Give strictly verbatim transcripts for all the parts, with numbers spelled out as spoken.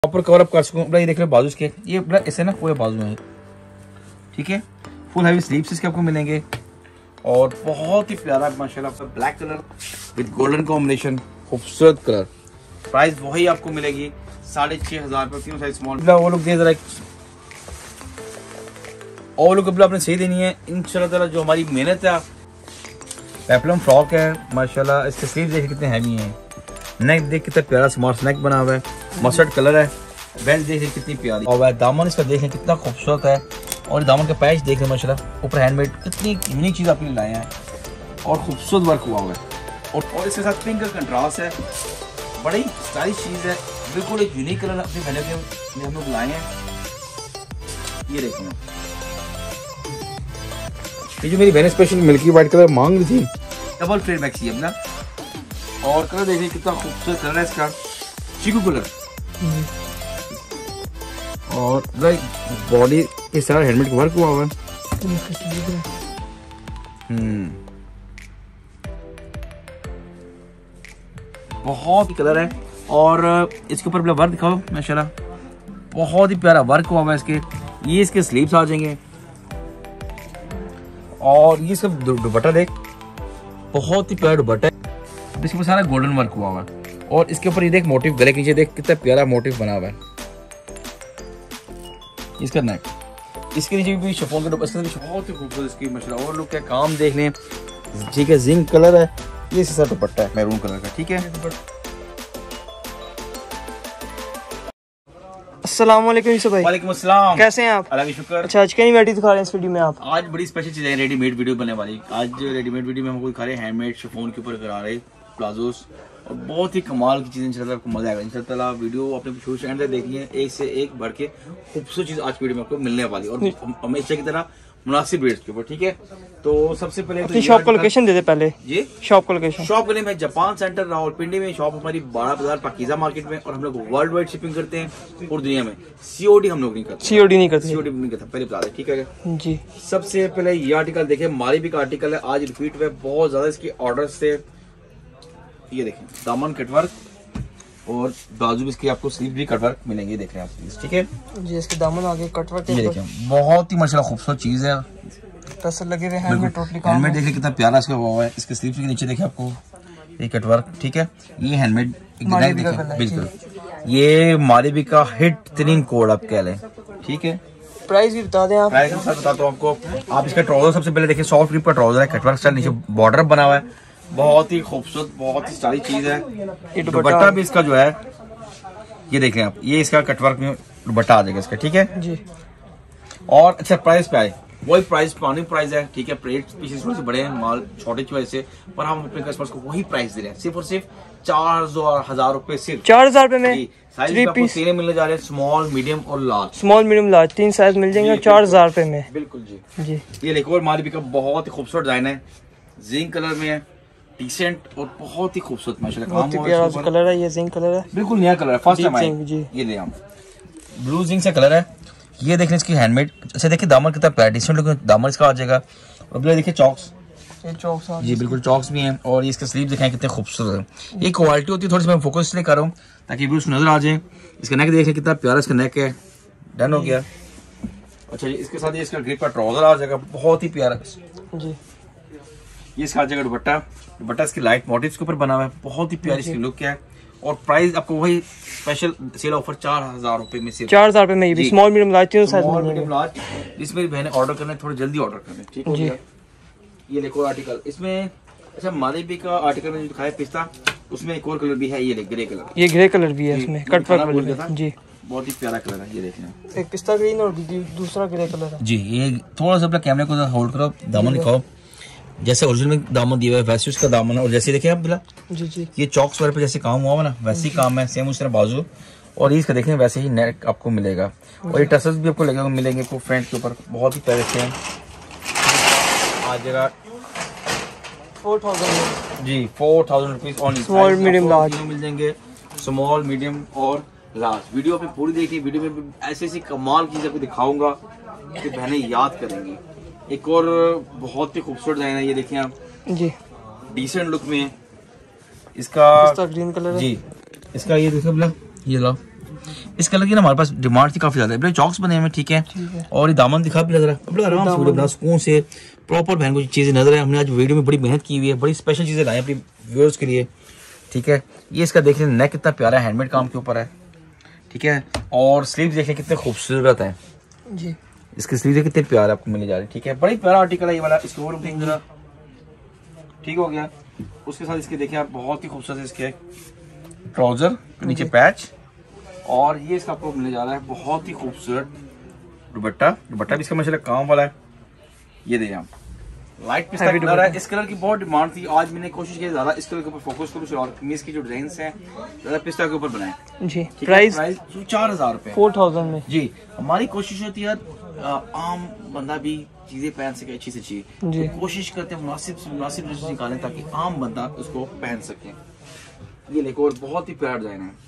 Proper cover up कर सकूँ। ये देख रहे बाजू के, ये ऐसे ना पूरे बाजू हैं, ठीक है। फुल हैवी स्लीव्स इसके आपको मिलेंगे और बहुत ही प्यारा माशाल्लाह आपका black colour with golden combination, खूबसूरत कलर। प्राइस वही आपको मिलेगी साढ़े छह हजार रुपये, तीनों साइज स्मॉल। वो लोग दे जरा और लोग कपड़ा आपने सही देनी है इंशाल्लाह ताला। जो हमारी मेहनत है, पेप्लम फ्रॉक है माशाल्लाह, इसके स्लीव देख कितने हैवी हैं, नेक देख कितना प्यारा स्मार्ट नेक बना हुआ है, मस्टर्ड कलर है, बेल्ट देख कितनी प्यारी और दामन इसका देखें कितना खूबसूरत है। और दामन का पैच देखें माशाल्लाह, ऊपर हैंडमेड, कितनी यूनिक चीज़ आपके लिए लाए हैं और खूबसूरत वर्क हुआ हुआ है। और, और इसके साथ पिंक का कंट्रास्ट है, बड़ी स्टाइलिश चीज़ है, बिल्कुल एक यूनिक कलर अपने पहले के हम लोग लाए हैं। ये देखें, ये जो मेरी बहन स्पेशल मिल्की वाइट कलर मांग रही थी, डबल फ्लेयर मैक्सी है अपना। और कलर देखिए कितना खूबसूरत कलर है इसका, चीकू कलर। और बॉडी के सारा हेलमेट का वर्क हुआ हुआ है। हम्म बहुत ही कलर है और इसके ऊपर अपना वर्क दिखाओ माशाल्लाह, बहुत ही प्यारा वर्क हुआ हुआ है इसके। ये इसके स्लीव्स आ जाएंगे और ये इसका दुपट्टा देख, बहुत ही प्यारा दुपट्टा है, इसके ऊपर सारा गोल्डन वर्क हुआ हुआ है। और इसके ऊपर ये देख मोटिव, गले के नीचे देख कितना प्यारा मोटिव बना हुआ है। इसका नेक, इसके नीचे भी शिफॉन का दुपट्टा, बहुत ही खूबसूरत इसकी माशाल्लाह। और लोग क्या काम देख लें, ठीक है, जिंक कलर है, ये इसका दुपट्टा है मैरून कलर का, ठीक है। अस्सलाम वालेकुम यूसुफ भाई। वालेकुम अस्सलाम, कैसे हैं आप? अल्लाह का शुक्र। अच्छा, आज क्या वैरायटी दिखा रहे हैं इस वीडियो में आप? आज बड़ी स्पेशल चीजें रेडीमेड वीडियो बनने वाली। आज रेडीमेड वीडियो में हम दिखा रहे हैं हैंडमेड शिफॉन के ऊपर करा रहे प्लाजोस और बहुत ही कमाल की चीजें, इंशाल्लाह आपको मजा आएगा इंशाल्लाह। वीडियो अपने शुरू से एंड तक देखिए, एक से एक बढ़ के खूबसूरत चीज आज वीडियो में आपको मिलने वाली और हमेशा की तरह मुनासिब रेट के ऊपर, ठीक है। तो सबसे पहले अपनी शॉप का लोकेशन दे दे पहले। ये शॉप का लोकेशन, शॉप के लिए मैं जापान सेंटर रावलपिंडी में, शॉप हमारी बारह बाजार पाकीज़ा मार्केट में, और हम लोग वर्ल्ड वाइड शिपिंग करते हैं पूरी दुनिया में। सीओडी हम लोग नहीं करते, सीओडी नहीं करते, सीओडी नहीं करता, पहले बता दें, ठीक है जी। सबसे पहले ये आर्टिकल देखें, मालिबी का आर्टिकल है, आज रिपीट हुआ बहुत ज्यादा इसकी ऑर्डर से। ये देखें दामन कटवर्क और बाजू भी इसकी आपको स्लीव भी कटवर्क मिलेंगे, देख रहे हैं आप, ठीक है जी। इसके दामन आगे कटवर्क, ये देखें बहुत ही माशाल्लाह खूबसूरत चीज है, टसल लगे हुए हैं, हैंडमेड देखिए कितना प्यारा इसका हुआ है। इसके स्लीव के नीचे देखिए आपको ये कटवर्क, ठीक है। ये हैंडमेड बिल्कुल, ये मालिबी का हिट तरीन कोड आप कह लें, ठीक है। प्राइस भी बता दें आप? प्राइस के साथ बताता हूँ आपको। आप इसका ट्राउजर सबसे पहले देखिए, सॉफ्ट ग्रिप का ट्राउजर है, कटवर्क स्टाइल, नीचे बॉर्डर बना हुआ है, बहुत ही खूबसूरत, बहुत ही स्टाइलिश चीज है। दुपट्टा भी इसका जो है ये देखें आप, ये इसका कटवर्क में दुपट्टा आ जाएगा इसका, ठीक है जी। और अच्छा प्राइस पे आए, वही प्राइस पुरानी प्राइस है, ठीक है। रेट पीसेस थोड़े से बड़े हैं, माल छोटे की वजह से, पर हम अपने कस्टमर्स को वही प्राइस दे रहे हैं, सिर्फ और सिर्फ चार हजार रुपए, सिर्फ चार हजार रुपए में। साइज आपको तीन मिलने जा रहे हैं, स्मॉल मीडियम और लार्ज। स्मॉल मीडियम लार्ज तीन साइज मिल जाएंगे चार हजार रुपए में, बिल्कुल जी जी। ये देखो, और मालिबी का बहुत ही खूबसूरत डिजाइन है, जिंक कलर में है, डिसेंट और बहुत ही खूबसूरत माशाल्लाह, बहुत ही प्यारा कलर है, ये जिंक कलर है, बिल्कुल नया कलर है, फर्स्ट टाइम आया जी। ये ले हम ब्लू जिंक से कलर है, ये देखने इसकी हैंडमेड। अच्छा देखिए दामन कितना प्यारा डिसेंट लुक दामन इसका आ जाएगा। और देखिए चॉक्स, ये चॉक्स जी बिल्कुल चॉक्स भी हैं, और इसके स्लीव दिखाएं कितने खूबसूरत है। ये क्वालिटी होती है, थोड़ी सी मैं फोकस इसलिए कर रहा हूँ ताकि व्यूज नजर आ जाए। इसका नेक देखिए कितना प्यारा इसका नेक है, डन हो गया। अच्छा जी, इसके साथ ये इसका ग्रिप का ट्राउजर आ जाएगा, बहुत ही प्यारा जी। ये इसका आ जाएगा दुपट्टा, दुपट्टा इसकी लाइट मोटिव्स के ऊपर बना हुआ है, बहुत ही प्यारी इसकी लुक है। और प्राइस आपको वही स्पेशल सेल ऑफर चार हजार रुपए में, सिर्फ चार हजार रुपए में भी स्मॉल मीडियम लार्ज तीनों साइज मीडियम लार्ज। इसमें बहने ऑर्डर करना है, थोड़ा जल्दी ऑर्डर करना है, ठीक है जी। ये देखो आर्टिकल इसमें, अच्छा मालिबी का आर्टिकल में दिखाया पिस्ता, उसमें एक और कलर भी है, ये ग्रे कलर, ये ग्रे कलर भी है इसमें, कट वर्क जी, बहुत ही प्यारा कलर है। ये देखिए एक पिस्ता ग्रीन और दूसरा ग्रे कलर है जी। ये थोड़ा सा अपना कैमरे को होल्ड करो, दामन दिखाओ, जैसे ओरिजिनल में दामन दिया हुआ है वैसे उसका दामन है। और जैसे देखिए आप बोला जी जी, ये चॉक्स वाले पे जैसे काम हुआ ना वैसे ही काम है, सेम उस तरह बाजू, और इसका देखें वैसे ही नेक आपको मिलेगा। और ये टसल्स भी आपको लगेगा मिलेंगे आपको फ्रंट के ऊपर, बहुत ही प्यारे से हैं। आ जाएगा फोर थाउजेंड जी, four thousand rupees only. Small medium लार्ज मिल जाएंगे, स्मॉल मीडियम और लार्ज। वीडियो आपने पूरी देखी, वीडियो में ऐसी ऐसी कमाल चीज आपको दिखाऊंगा कि बहनें याद करेंगी। एक और बहुत ही खूबसूरत डिजाइन है, ये देखिए आप जी, डिसेंट लुक में इसका ग्रीन कलर है जी। इसका ये देखो बोला, ये लो इस कलर की ना हमारे पास डिमांड थी काफी ज्यादा, चॉक्स बने हुए, ठीक है। और ये दामन दिखा भी नजर है, आराम से वीडियो बना सुकून से प्रॉपर बहन को चीजें नजर है। हमने आज वीडियो में बड़ी मेहनत की हुई है, बड़ी स्पेशल चीजें लाई अपनी व्यूअर्स के लिए, ठीक है। ये इसका देख लें नेक कितना प्यारा हैंडमेड काम के ऊपर है, ठीक है। और स्लीव देख लें कितने खूबसूरत है जी, इसकी स्लीव कितने प्यारे आपको मिलने जा रहे हैं, ठीक है। बड़ी प्यारा आर्टिकल है ये वाला। इसको और देख जरा, ठीक हो गया। उसके साथ इसके देखिए आप बहुत ही खूबसूरत इसके ट्राउजर, नीचे पैच, और ये इसका आपको मिलने जा रहा है बहुत ही खूबसूरत दुपट्टा। दुपट्टा भी इसका माशाल्लाह काम वाला है। ये देखिए आप लाइट पिस्ता कलर है, इस कलर की बहुत डिमांड थी। आज मैंने कोशिश की ज्यादा इस कलर के ऊपर फोकस करूं और कमीज की जो डिजाइन है ज्यादा पिस्ता के ऊपर बनाए जी। प्राइस प्राइस चार हजार रुपए फोर थाउजेंड में जी। हमारी कोशिश होती है आम बंदा भी चीजें पहन सके अच्छी से अच्छी, तो कोशिश करते हैं मुनासिब से मुनासिब ड्रेस निकालें ताकि आम बंदा उसको पहन सके। ये देखो और बहुत ही प्यारा डिजाइन है,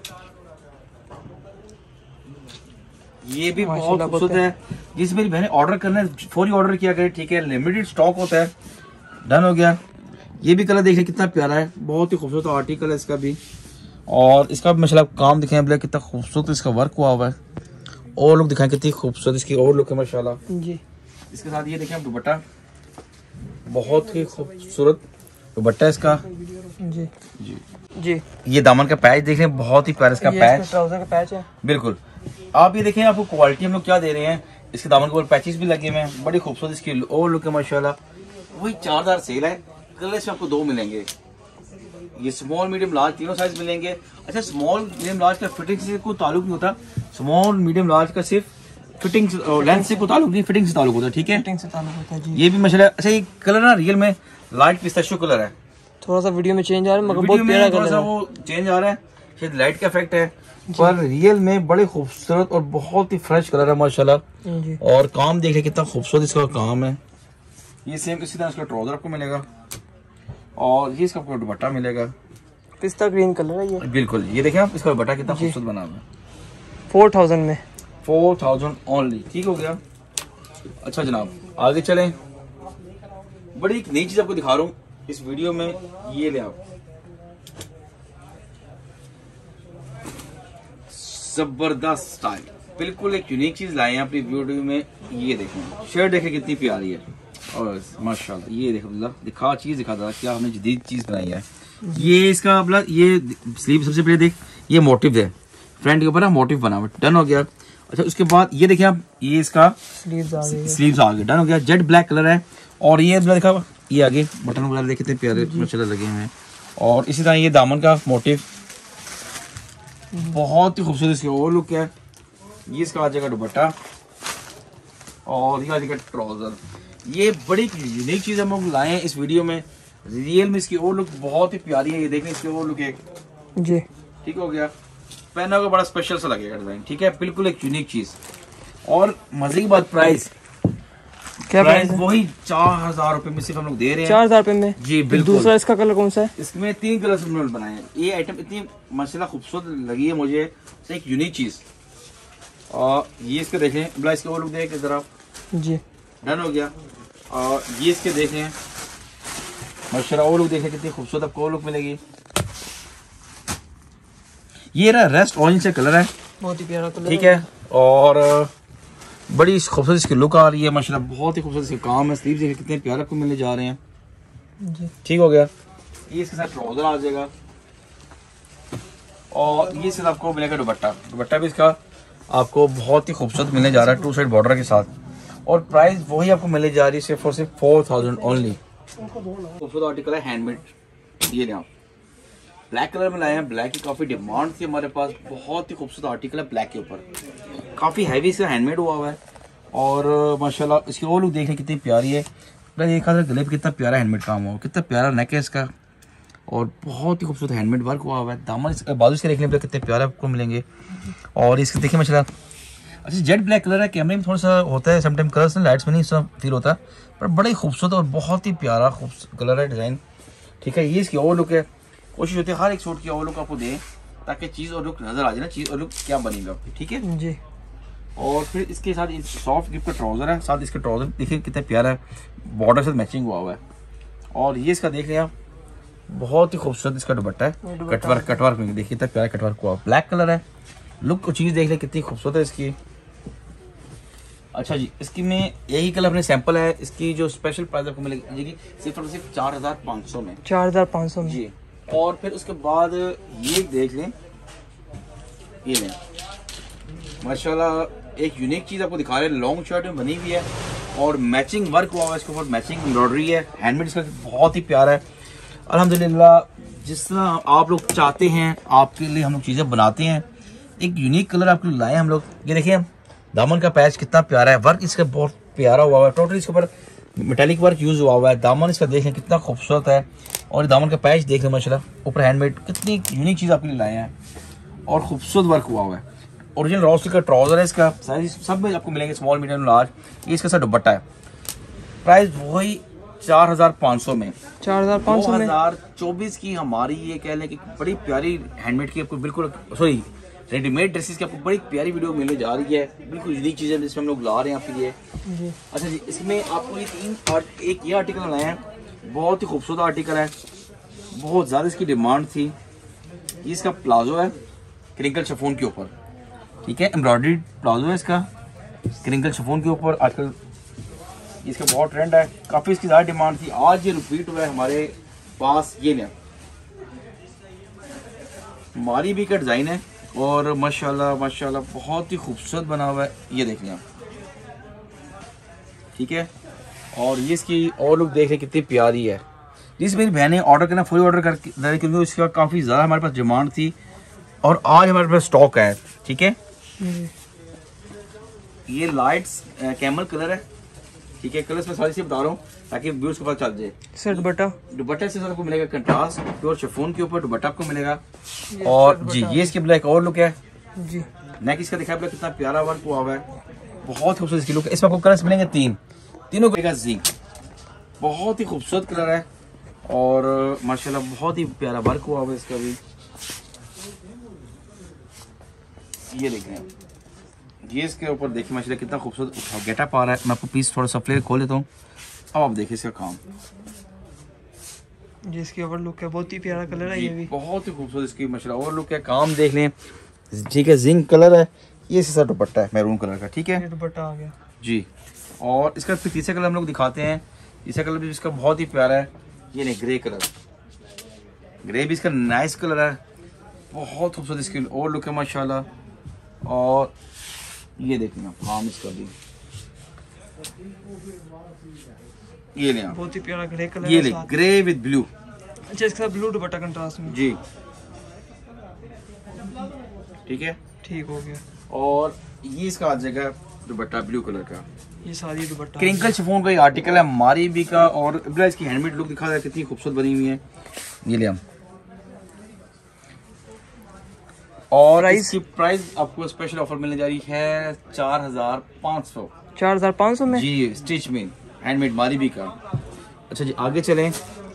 ये भी बहुत खूबसूरत है। जिस मेरी बहने ऑर्डर करना है फौरी ऑर्डर किया करे, ठीक है। लिमिटेड स्टॉक होता है, डन हो गया। ये भी कलर देखिए कितना प्यारा है, बहुत ही खूबसूरत आर्टिकल है इसका भी। और इसका भी माशाल्लाह काम दिखाएं ब्लैक कितना खूबसूरत इसका वर्क हुआ हुआ है, और लोग दिखाएं कितनी खूबसूरत इसकी और लुक है माशाल्लाह जी। इसके साथ ये देखें आप दुपट्टा, बहुत ही खूबसूरत दुपट्टा इसका जी जी जी। ये दामन का पैच देख लें, बहुत ही प्यारा इसका पैच, ट्राउजर का पैच है बिल्कुल। आप ये देखें आपको क्वालिटी हम लोग क्या दे रहे हैं। इसके दामन के ऊपर पैचेस भी लगे हुए हैं, बड़ी खूबसूरत इसकी और लुक है माशाल्लाह। वही चार हजार सेल है, कलर इसमें आपको दो मिलेंगे। ये स्मॉल मीडियम लार्ज तीनों साइज मिलेंगे। अच्छा, स्मॉल मीडियम लार्ज का फिटिंग से कोई ताल्लुक नहीं होता, स्मॉल मीडियम लार्ज का सिर्फ फिटिंग लेंथ से कोई ताल्लुक नहीं, फिटिंग से ताल्लुक होता है, ठीक है। फिटिंग से ताल्लुक होता है जी। ये भी माशाल्लाह। अच्छा, ये कलर ना रियल में लाइट पिस्ताशियो कलर है, थोड़ा सा वीडियो में चेंज आ रहा है मगर बहुत प्यारा कलर है, वो चेंज आ रहा है, शायद लाइट का इफेक्ट है, पर रियल में बड़े खूबसूरत और बहुत ही फ्रेश कलर है माशाल्लाह। और काम देखिए कितना खूबसूरत इसका काम है। ये सेम इसी तरह इसका ट्राउजर आपको मिलेगा, और ये इसका आपको दुपट्टा मिलेगा, पिस्ता ग्रीन कलर है ये बिल्कुल। ये देखें आप इसका दुपट्टा कितना खूबसूरत बना हुआ है, फोर थाउजेंड में, फोर थाउजेंड ओनली, ठीक हो गया। अच्छा जनाब आगे चलें, बड़ी एक नई चीज आपको दिखा रहा हूँ इस वीडियो में। ये ले आप, जबरदस्त स्टाइल, बिल्कुल एक यूनिक चीज लाए हैं अपनी वीडियो में। ये देखें शर्ट देखें कितनी प्यारी है, और माशाल्लाह ये देखो दिखा चीज दिखा था क्या हमने जदीद चीज बनाई है। ये इसका मतलब ये स्लीव सबसे पहले देख, ये मोटिव है फ्रंट के ऊपर ना, मोटिव बना हुआ, डन हो गया। अच्छा, उसके बाद ये देखिए आप, ये इसका स्लीव्स आ गई, स्लीव्स आ गए, डन हो गया। जेट ब्लैक कलर है, और ये देखा ये आगे बटन वगैरह देखे कितने प्यारे माशाल्लाह लगे हुए हैं। और इसी तरह ये दामन का मोटिव बहुत ही खूबसूरत इसकी और लुक है। ये इसका आ जाएगा दुपट्टा, और ये आ जाएगा ट्राउजर। ये बड़ी यूनिक चीज हम लोग लाए हैं इस वीडियो में, रियल में इसकी और लुक बहुत ही प्यारी है। ये देखने इसकी और लुक एक जी, ठीक हो गया। पहना हुआ बड़ा स्पेशल सा लगेगा डिजाइन, ठीक है, बिल्कुल एक यूनिक चीज। और मजे की बात प्राइस, क्या प्राइस वही चार हजार रुपए में सिर्फ हम लोग दे रहे हैं, चार हजार रुपए में जी बिल्कुल। दूसरा इसका कलर कौन सा है? इसमें तीन कलर से बनाए हैं। ये आइटम इतनी माशाल्लाह खूबसूरत लगी है मुझे, एक यूनिक चीज। और ये इसके देखें ब्ला, इसके वो लुक देख जरा जी, डन हो गया। और ये इसके देखें माशाल्लाह वो लुक देखें कितनी खूबसूरत आपको वो लुक मिलेगी। ये रहा रेस्ट ऑरेंज से कलर है, बहुत ही प्यारा कलर, ठीक है। और बड़ी खूबसूरत इसकी लुक आ रही है माशाल्लाह, बहुत ही खूबसूरत इसका काम है। स्लीव देखें कितने प्यारे आपको मिलने जा रहे हैं जी, ठीक हो गया। ये इसके साथ ट्राउजर आ जाएगा, और ये इसके साथ आपको मिलेगा दुपट्टा। दुपट्टा भी इसका आपको बहुत ही खूबसूरत मिलने जा रहा है, टू साइड बॉर्डर के साथ। और प्राइस वही आपको मिलने जा रही है सिर्फ और सिर्फ फोर थाउजेंड ओनली। खूबसूरत आर्टिकल है हैंडमेड, ये ना ब्लैक कलर में लाए हैं। ब्लैक की काफी डिमांड थी हमारे पास, बहुत ही खूबसूरत आर्टिकल है ब्लैक के ऊपर, काफी हैवी इसका हैंडमेड हुआ हुआ है। और माशाल्लाह इसकी वो लुक देखने कितनी प्यारी है। देखा था गले पे कितना प्यारा हैंडमेड काम हुआ, कितना प्यारा नेक है इसका, और बहुत ही खूबसूरत हैंडमेड वर्क हुआ हुआ है। दामन बाजू से देखने पर कितने प्यारे आपको मिलेंगे। और इसके देखिए माशाल्लाह अच्छा जेट ब्लैक कलर है, कैमरे में थोड़ा सा होता है समटाइम कलर्स, लाइट्स में नहीं सब फील होता, पर बड़ा ही खूबसूरत और बहुत ही प्यारा खूबसूरत कलर है, डिजाइन, ठीक है। ये इसकी और लुक है। कोशिश होती है हर एक सूट की और लुक आपको दें ताकि चीज़ और लुक नजर आ जाए ना, चीज़ और लुक क्या बनेगा आपकी, ठीक है जी। और फिर इसके साथ सॉफ्ट गिफ्ट का ट्राउजर है, साथ इसका ट्राउजर देखिए कितना प्यारा है, बॉर्डर से मैचिंग हुआ हुआ है। और ये इसका देख रहे हैं आप, बहुत ही खूबसूरत इसका दुपट्टा है, कटवर्क कटवर्क में देखिए कितना प्यारा कटवर्क हुआ, ब्लैक कलर है, लुक को चीज़ देख ले कितनी खूबसूरत है इसकी। अच्छा जी, इसकी में यही कलर अपने सैंपल है, इसकी जो स्पेशल प्राइस आपको मिलेगी सिर्फ और सिर्फ चार हजार पाँच सौ में। चार हजार पाँच सौ में जी। और फिर उसके बाद ये देख लें, ये लें माशाल्लाह एक यूनिक चीज़ आपको दिखा रहे हैं, लॉन्ग शर्ट में बनी हुई है और मैचिंग वर्क हुआ हुआ है इसके ऊपर, मैचिंग एम्ब्रॉयडरी है, हैंडमेड इसका बहुत ही प्यारा है अल्हम्दुलिल्लाह। जिस तरह आप लोग चाहते हैं आपके लिए हम लोग चीज़ें बनाते हैं, एक यूनिक कलर आपके लिए लाए हम लोग। ये देखिए दामन का पैच कितना प्यारा है, वर्क इसका बहुत प्यारा हुआ हुआ है, टोटली इसके ऊपर मेटालिक वर्क यूज हुआ हुआ है। दामन इसका देखें कितना खूबसूरत है और दामन का पैच देख लें माशाल्लाह, ऊपर हैंडमेड, कितनी यूनिक चीज़ आपके लिए लाए हैं और खूबसूरत वर्क हुआ हुआ है। ओरिजिनल रॉ सिल्क का ट्राउजर है, इसका साइज सब में आपको मिलेंगे स्मॉल मीडियम लार्ज। ये इसका साथ दुपट्टा है, प्राइस वही चार हजार पाँच सौ में। चार हजार पाँच सौ में दो हजार चौबीस की हमारी ये कह लें कि बड़ी प्यारी हैंडमेड की आपको बिल्कुल सॉरी रेडीमेड ड्रेसेस की आपको बड़ी प्यारी वीडियो मिलने जा रही है, बिल्कुल यूनिक चीज़ें जिसमें हम लोग ला रहे हैं आपके लिए जी। अच्छा जी, इसमें आपको ये तीन आर्ट, एक ये आर्टिकल लाए हैं, बहुत ही खूबसूरत आर्टिकल है, बहुत ज़्यादा इसकी डिमांड थी। ये इसका प्लाजो है क्रिंकल शिफॉन के ऊपर, ठीक है, एम्ब्रॉयडरी प्लाजो है इसका क्रिंकल शिफॉन के ऊपर। आजकल इसका बहुत ट्रेंड है, काफ़ी इसकी ज़्यादा डिमांड थी, आज ये रिपीट हुआ है हमारे पास। ये लें मारी भी का डिज़ाइन है और माशाल्लाह माशाल्लाह बहुत ही खूबसूरत बना हुआ है, ये देख लें आप, ठीक है। और ये इसकी और लुक देख लें कितनी प्यारी है। जिस मेरी बहनें ऑर्डर करना फुल ऑर्डर करके, क्योंकि इसका काफ़ी ज़्यादा हमारे पास डिमांड थी और आज हमारे पास स्टॉक है, ठीक है। ये लाइट्स कैमल कलर है, ठीक है, कलर्स में सारी से बता रहा हूँ ताकि व्यूअर्स को पता चल जाए। सर दुपट्टा दुपट्टे से आपको मिलेगा कंट्रास्ट प्योर शिफॉन के ऊपर दुपट्टा आपको मिलेगा। और जी ये इसकी ब्लैक और लुक है जी, नेक इसका दिखा ब्लैक कितना प्यारा वर्क हुआ हुआ है, बहुत खूबसूरत इसकी लुक है। इसमें आपको कलर्स मिलेंगे तीन, तीनों का जिंक, बहुत ही खूबसूरत कलर है और माशाल्लाह बहुत ही प्यारा वर्क हुआ हुआ है इसका भी। ये देख रहे हैं, ये इसके ऊपर देखिए माशाल्लाह कितना खूबसूरत गेटअप आ रहा है। मैं आपको प्लीज थोड़ा सा फ्लेयर खोल लेता हूँ, अब आप देखिए इसका काम। ये इसकी ओवर लुक है, बहुत ही प्यारा कलर है, ये भी बहुत ही खूबसूरत इसकी माशाल्लाह ओवर लुक है, काम देख लें, ठीक है, जिंक कलर है। ये इसके साथ दुपट्टा है मैरून कलर का, ठीक है, ये दुपट्टा आ गया जी। और इसका फिर तीसरा कलर हम लोग दिखाते हैं, तीसरा कलर भी इसका बहुत ही प्यारा है, ये नहीं ग्रे कलर, ग्रे भी इसका नाइस कलर है, बहुत खूबसूरत इसकी और लुक है माशाल्लाह। और ये देखिए काम इसका भी, ये ले बहुत ही प्यारा ग्रे कलर, ये ले ग्रे विद ब्लू, अच्छा इसके साथ ब्लू दुपट्टा कंट्रास्ट में जी, ठीक है, ठीक हो गया। और ये इसका आ जाएगा दुपट्टा ब्लू कलर का, ये सारी दुपट्टा क्रिंकल शिफॉन का ये आर्टिकल है मारी भी का, और इसकी हैंडमेड लुक दिखा रहा है कितनी खूबसूरत बनी हुई है। ये ले हम, और इसकी प्राइस आपको स्पेशल ऑफर मिलने जा रही है चार हजार पाँच सौ चार हजार पाँच सौ में जी, स्टिच में हैंडमेड मारी भी का। अच्छा जी आगे चलें,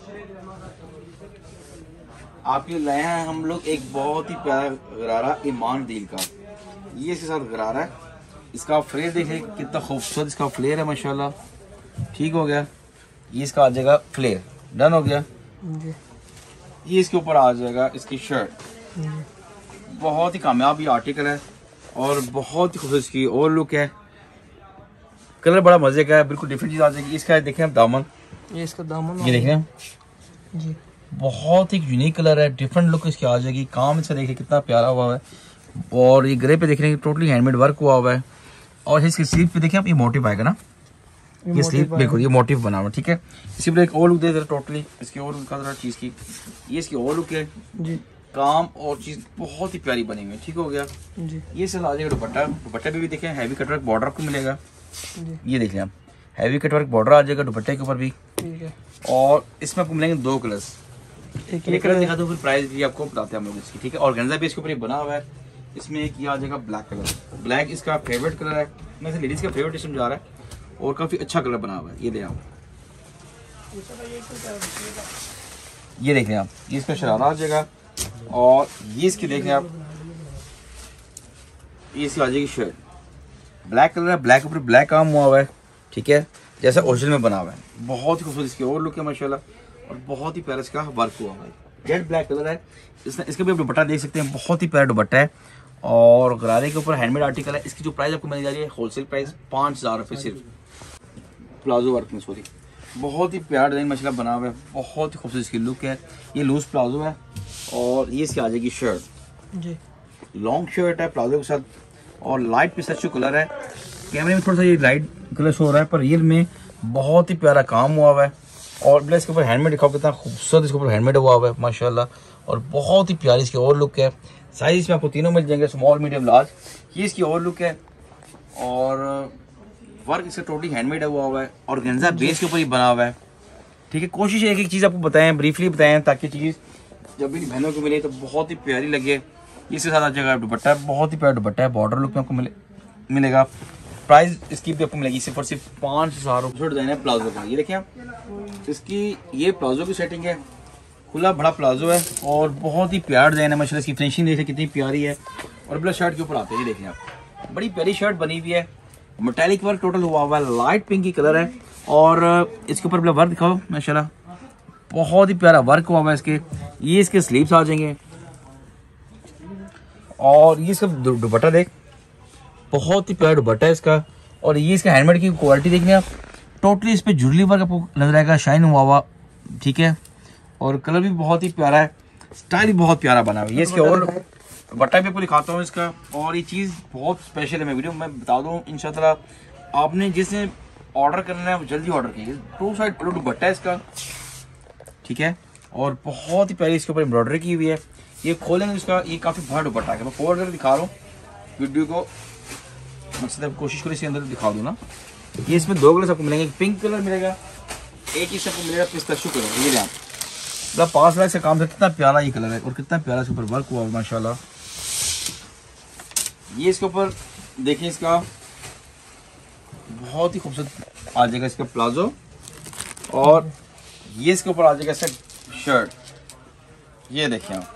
आपके लिए लाए हैं हम लोग एक बहुत ही प्यारा गरारा ईमान दिल का, ये इसके साथ गरारा है, इसका फ्लेयर देखिए कितना खूबसूरत इसका फ्लेयर है माशाल्लाह, ठीक हो गया। ये इसका आ जाएगा फ्लेयर, डन हो गया जी। ये इसके ऊपर आ जाएगा इसकी शर्ट, बहुत ही कामयाब ये आर्टिकल है और बहुत ही खूबसूरत इसकी और लुक है, कलर बड़ा मजे का है, बिल्कुल डिफरेंट चीज आ जाएगी। इसका देखें हम दामन, ये इसका दामन, ये देखें जी, बहुत ही यूनिक कलर है, डिफरेंट लुक इसकी आ जाएगी। काम इसका देखिए कितना प्यारा हुआ है और ये ग्रे पे देख रहे हैं टोटली हैंडमेड वर्क हुआ हुआ है। और इसकी स्लीव पे देखें आप, ये मोटिव आएगा ना, ये, ये स्लीव बिल्कुल ये मोटिव बना हुआ, ठीक है। इसी पर एक और लुक दे दे टोटली इसकी और लुक का चीज की, ये इसकी और लुक है जी, काम और चीज बहुत ही प्यारी बनी हुई है, ठीक हो गया जी। ये सर आ जाएगा दुपट्टा, दुपट्टा भी, भी देखें हैवी कटवर्क बॉर्डर आपको मिलेगा जी। ये देख लें आप, हैवी कटवर्क बॉर्डर आ जाएगा दुपट्टे के ऊपर भी, ठीक है। और इसमें आपको मिलेंगे दो कलर्स, एक ये कलर दिखा दो फिर प्राइस भी आपको बताते हैं हम लोग इसकी, ठीक है। और गंजा भी इसके ऊपर ये बना हुआ है, इसमें एक ये आ जाएगा ब्लैक कलर, ब्लैक इसका फेवरेट कलर है, मैं लेडीज का फेवरेट इसमें जा रहा है और काफी अच्छा कलर बना हुआ है। ये दें आप, ये देख लें आप, ये इसका शरारा आ जाएगा और ये इसकी देख लें आप, ये इसकी आ जाएगी शर्ट, ब्लैक कलर है, ब्लैक ऊपर ब्लैक काम हुआ हुआ है, ठीक है, जैसा ओरिजिनल में बना हुआ है, बहुत ही खूबसूरत इसकी और लुक है माशाल्लाह और बहुत ही प्यारा इसका वर्क हुआ हुआ है, जेड ब्लैक कलर है। इसने इसका भी आप दुपट्टा देख सकते हैं, बहुत ही प्यारा दुपट्टा है और गरारे के ऊपर हैंडमेड आर्टिकल है। इसकी जो प्राइस आपको मिल जा रही है होलसेल प्राइस पाँच हज़ार रुपये सिर्फ, प्लाजो वर्क में सॉरी। बहुत ही प्यारा डिजाइन माशाल्लाह बना हुआ है, बहुत ही खूबसूरत इसकी लुक है। ये लूज प्लाजो है और ये इसकी आ जाएगी शर्ट जी, लॉन्ग शर्ट है प्लाजो के साथ और लाइट पिस्ताचियो कलर है। कैमरे में थोड़ा सा ये लाइट कलर शो हो रहा है पर रियल में बहुत ही प्यारा काम हुआ हुआ है। और प्लस इसके ऊपर हैंडमेड दिखाओ कितना खूबसूरत इसके ऊपर हैंडमेड हुआ हुआ है माशाल्लाह, और बहुत ही प्यारी इसकी और लुक है। साइज में आपको तीनों मिल जाएंगे, स्मॉल मीडियम लार्ज। ये इसकी और लुक है और वर्क इसका टोटली हैंडमेड हुआ हुआ है और गेंजा बेस के ऊपर ही बना हुआ है। ठीक है, कोशिश एक एक चीज़ आपको बताएं, ब्रीफली बताएं ताकि चीज़ जब भी बहनों को मिले तो बहुत ही प्यारी लगे। इसके साथ आप जगह दुपट्टा है, बहुत ही प्यारा दुपट्टा है, बॉर्डर लुक में आपको मिले मिलेगा। प्राइस इसकी भी आपको मिलेगी सिर्फ और सिर्फ पाँच हज़ार रुपये। डिजाइन है प्लाजो का, ये देखिए आप, इसकी ये प्लाजो की सेटिंग है, खुला बड़ा प्लाजो है और बहुत ही प्यारा डिजाइन है माशाल्लाह। इसकी फिनिशिंग देखिए कितनी प्यारी है। और प्लस शर्ट के ऊपर आते हैं, ये देखें आप, बड़ी प्यारी शर्ट बनी हुई है, मेटालिक वर्क टोटल हुआ हुआ है, लाइट पिंक की कलर है और इसके ऊपर वर्क दिखाओ माशाल्लाह, बहुत ही प्यारा वर्क हुआ हुआ है इसके। ये इसके स्लीव्स आ जाएंगे और ये इसका दुपट्टा देख, बहुत ही प्यारा दुपट्टा है इसका। और ये इसका हैंडमेड की क्वालिटी देखने आप, टोटली इस पे जुड़ली वर्क आपको नजर आएगा, शाइन हुआ हुआ, ठीक है। और कलर भी बहुत ही प्यारा है, स्टाइल भी बहुत प्यारा बना हुआ है। ये इसके और दुपट्टा भी आपको दिखाता हूँ इसका। और ये चीज़ बहुत स्पेशल है, मैं वीडियो में बता दूँ इंशाल्लाह। आपने जिसने ऑर्डर करना है वो जल्दी ऑर्डर कीजिए। टू साइड पल्लू दुपट्टा है इसका, ठीक है। और बहुत ही प्यारी इसके ऊपर एम्ब्रॉयडरी की हुई है। ये खोलेंगे इसका, ये काफ़ी बड़ा दुपट्टा है, मैं फोल्ड करके दिखा रहा हूँ वीडियो को, मतलब कोशिश करो इसके अंदर दिखा दूँ ना। ये इसमें दो कलर आपको मिलेंगे, पिंक कलर मिलेगा, एक इससे आपको मिलेगा पिस्ताचियो कलर। ये आप मतलब पाँच लाख से काम से कितना प्यारा ये कलर है और कितना प्यारा इसके ऊपर वर्क हुआ है माशाल्लाह। ये इसके ऊपर देखिए, इसका बहुत ही खूबसूरत आ जाएगा इसका प्लाजो और ये इसके ऊपर आ जाएगा इसका शर्ट। ये देखें आप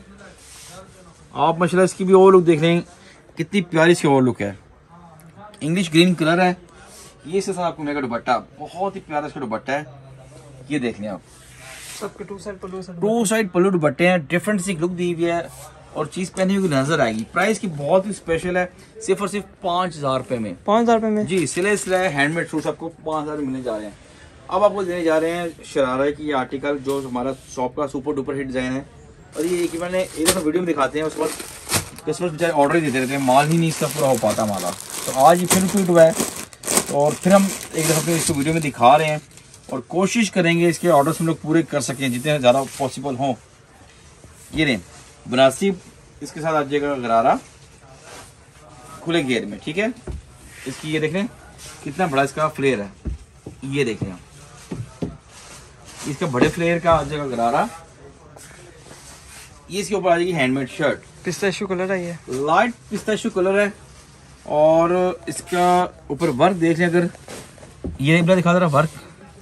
आप माशाल्लाह इसकी भी और लुक देख रहे हैं, कितनी प्यारी इसकी और लुक है। इंग्लिश ग्रीन कलर है। ये इसके साथ आपको मिलेगा दुपट्टा, बहुत ही प्यारा इसका दुपट्टा है। ये देख लें आप, सबके टू साइड पल्लू टू साइड पल्लू दुपट्टे हैं, डिफरेंट सी लुक दी हुई है और चीज पहनी हुई नजर आएगी। प्राइस की बहुत ही स्पेशल है, सिर्फ और सिर्फ पाँच हजार रुपए में। पाँच हजार रुपए में जी, सिले सिलाए हैंडमेड सूट आपको पाँच हजार मिलने जा रहे हैं। अब आपको देने जा रहे हैं शरारा की आर्टिकल, जो हमारा शॉप का सुपर डुपर हिट डिजाइन है। और ये कि मैंने एक दफा वीडियो में दिखाते हैं, उसके बाद कस्टमर्स बेचारे ऑर्डर ही देते रहते हैं, माल ही नहीं इसका पूरा हो पाता हमारा। तो आज ये फिर रिपीट हुआ है और फिर हम एक दफ़ा फिर इसको वीडियो में दिखा रहे हैं और कोशिश करेंगे इसके ऑर्डर्स हम लोग पूरे कर सकें जितने ज़्यादा पॉसिबल हों। ये रहें बनारसी, इसके साथ आ जाएगा गरारा खुले घेर में, ठीक है। इसकी ये देख लें कितना बड़ा इसका फ्लेयर है, ये देख लें इसका बड़े फ्लेयर का आ जाएगा गरारा। ये इसके ऊपर आ जाएगी हैंडमेड शर्ट, पिस्ताचियो कलर है, ये लाइट पिस्ताचियो कलर है। और इसका ऊपर वर्क देख लें, अगर ये एक बार दिखा दे रहा वर्क,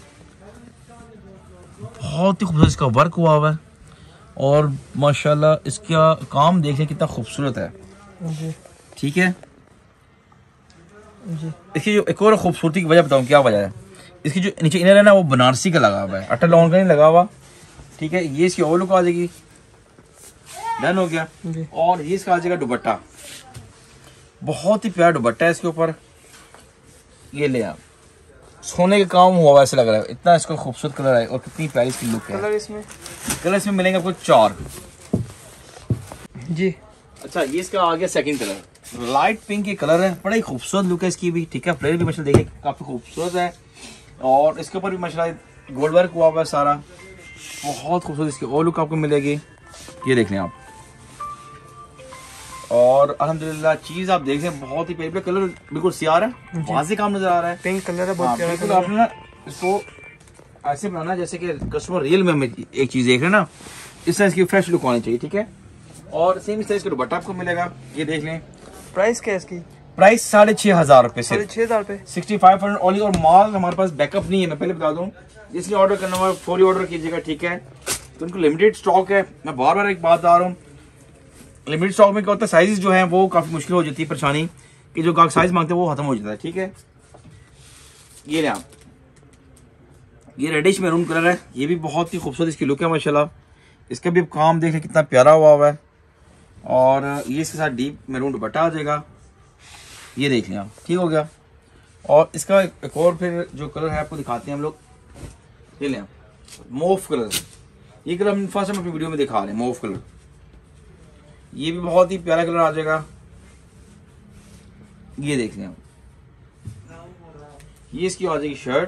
बहुत ही खूबसूरत इसका वर्क हुआ हुआ है और माशाल्लाह इसका काम देख लें कितना खूबसूरत है जी, ठीक है जी। इसकी जो एक और खूबसूरती की वजह बताऊं क्या वजह है, इसकी जो नीचे इनर है ना वो बनारसी का लगा हुआ है, अटल लॉन्ग का नहीं लगा हुआ, ठीक है। ये इसकी और लुक आ जाएगी, डन हो गया जी। और ये इसका आ जाएगा दुपट्टा, बहुत ही प्यारा दुपट्टा है इसके ऊपर। ये ले आप, सोने का काम हुआ वैसे लग रहा है, इतना इसका खूबसूरत कलर है और कितनी प्यारी इसकी लुक है। कलर इसमें कलर इसमें मिलेंगे आपको चार जी। अच्छा, ये इसका आ गया सेकंड कलर, लाइट पिंक की कलर है, बड़ा ही खूबसूरत लुक है इसकी भी, ठीक है। फ्लेयर भी माशाल्लाह देखिए काफी खूबसूरत है और इसके ऊपर भी माशाल्लाह गोल्ड वर्क हुआ हुआ है सारा, बहुत खूबसूरत इसकी और लुक आपको मिलेगी। ये देख लें आप और अल्हम्दुलिल्लाह चीज आप देख लें बहुत ही प्यारी, कलर बिल्कुल सियार है, वाज़ेह काम नजर आ रहा है, पिंक कलर है, बहुत प्यारा कलर। आपने ना इसको ऐसे बनाना जैसे कि कस्टमर रियल में हमें एक चीज देख रहे हैं ना, इस तरह इसकी फ्रेश लुक आनी चाहिए, ठीक है। और सेम इस तरह इसका दुपट्टा आपको मिलेगा, ये देख लें। प्राइस क्या है इसकी? प्राइस साढ़े छह हजार रुपए से साढ़े छह हजार रुपए सिक्सटी फाइव हंड्रेड ओनली। और माल हमारे पास बैकअप नहीं है, मैं पहले बता दूं, इसलिए ऑर्डर करना हुआ फौरी ऑर्डर कीजिएगा, ठीक है। तो उनको लिमिटेड स्टॉक है, मैं बार बार एक बात बता रहा हूँ, लिमिटेड स्टॉक में क्या होता है, साइज जो है वो काफी मुश्किल हो जाती है, परेशानी कि जो गाहक साइज मांगते हैं वो खत्म हो जाता है, ठीक है। ये ले आप, ये रेडिश मैरून कलर है, ये भी बहुत ही खूबसूरत इसकी लुक है माशाल्लाह। इसका भी काम देख लें कितना प्यारा हुआ हुआ है और ये इसके साथ डीप मैरून दुपट्टा आ जाएगा, ये देख लें आप, ठीक हो गया। और इसका एक और फिर जो कलर है आपको दिखाते हैं हम लोग, ये लें मोव कलर, ये कलर हम फर्स्ट टाइम अपनी वीडियो में दिखा रहे हैं, मोव कलर। ये भी बहुत ही प्यारा कलर आ जाएगा, ये देख लें आप। ये इसकी आ जाएगी शर्ट,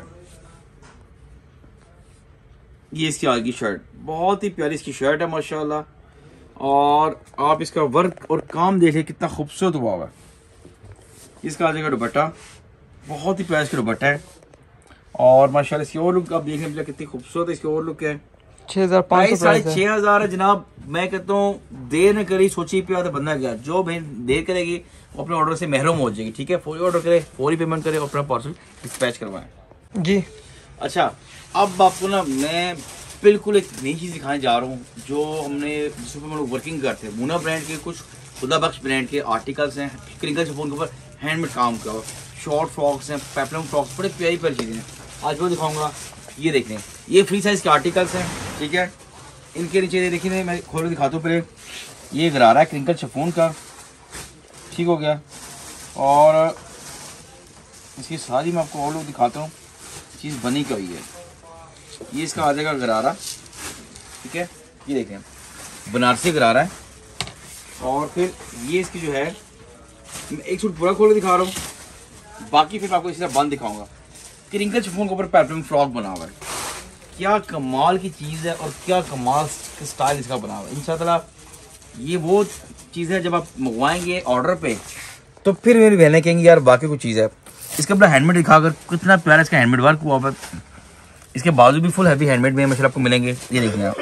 ये इसकी आ जाएगी शर्ट, बहुत ही प्यारी इसकी शर्ट है माशाल्लाह। और आप इसका वर्क और काम देखिए कितना खूबसूरत हुआ हुआ है। इसका आ जाएगा दुपट्टा, बहुत ही प्यारा इसका दुपट्टा है। और माशाल्लाह इसकी और लुक आप देखें भैया कितनी खूबसूरत है, इसकी और लुक है। छह हजार पाँच सौ साढ़े छह हजार है जनाब। मैं कहता हूँ देर न करी सोची पे तो बंदा गया, जो बहन देर करेगी वो अपने ऑर्डर से महरूम हो जाएगी, ठीक है। फौरी ऑर्डर करे, फौरी पेमेंट करे और अपना पार्सल डिस्पैच करवाएं जी। अच्छा, अब आपको ना मैं बिल्कुल एक नई चीज़ दिखाने जा रहा हूँ, जो हमने जिस पर हम लोग वर्किंग करते हैं। मुना ब्रांड के कुछ खुदा बख्श ब्रांड के आर्टिकल्स हैं, क्रिंकल शिफॉन के ऊपर हैंडमेड काम किया हुआ, शॉर्ट फ्रॉक्स हैं, पेपलम फ्रॉक्स, बड़े प्यारी प्यारी चीज़ें हैं। आज वो दिखाऊंगा, ये देख लें, ये फ्री साइज के आर्टिकल्स हैं, ठीक है। इनके नीचे देखिए, मैं खोल के दिखाता हूँ पहले। ये गरारा है क्रिंकल शिफॉन का, ठीक हो गया। और इसकी सारी मैं आपको और लोग दिखाता हूँ चीज़ बनी क्या हुई है। ये इसका आ जाएगा गरारा, ठीक है। ये देखें बनारसी गरारा है। और फिर ये इसकी जो है, मैं एक सूट पूरा खोल के दिखा रहा हूँ, बाकी फिर मैं आपको इसी तरह बंद दिखाऊंगा। क्रिंकल शिफॉन के ऊपर पेपलम फ्रॉक बना हुआ है, क्या कमाल की चीज़ है और क्या कमाल स्टाइल इसका बना हुआ है। इंशाअल्लाह ये वो चीज़ है, जब आप मंगवाएंगे ऑर्डर पे तो फिर मेरी बहनें कहेंगी यार बाकी कुछ चीज़ है। इसका अपना हैंडमेड दिखाकर कितना प्यारा इसका हैंडमेड वर्क हुआ है। इसके बाजू भी फुल हैवी हैंडमेड में माशाल्लाह आपको मिलेंगे। ये देखिए आप,